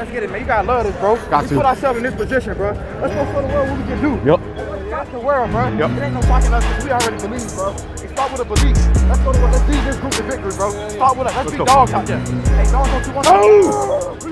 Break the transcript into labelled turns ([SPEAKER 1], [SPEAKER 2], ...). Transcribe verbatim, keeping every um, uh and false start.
[SPEAKER 1] Let's get it, man. You gotta love this, bro.
[SPEAKER 2] Got
[SPEAKER 1] we
[SPEAKER 2] to.
[SPEAKER 1] put ourselves in this position, bro. Let's go show the world what we can do.
[SPEAKER 2] Yep.
[SPEAKER 1] That's the world, bro.
[SPEAKER 2] Yep.
[SPEAKER 1] It ain't no blocking us because we already believe, bro. It start with a belief. Let's go to work. Let's lead this group to victory, bro. Start with us. Let's, Let's be go. dogs out there. Hey, dogs, don't you want to?